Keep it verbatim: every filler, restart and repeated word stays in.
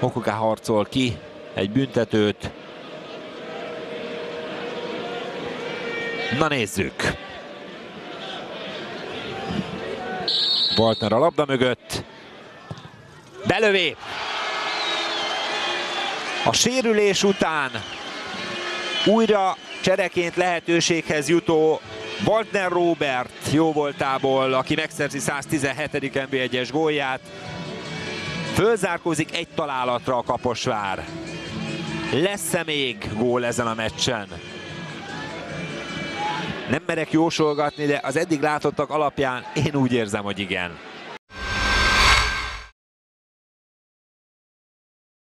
Hokoká harcol ki egy büntetőt. Na nézzük. Waltner a labda mögött. Belövi. A sérülés után újra csereként lehetőséghez jutó Waltner Róbert jóvoltából, aki megszerzi száztizenhetedik en bé egyes gólját. Fölzárkózik egy találatra a Kaposvár. Lesz-e még gól ezen a meccsen? Nem merek jósolgatni, de az eddig látottak alapján én úgy érzem, hogy igen.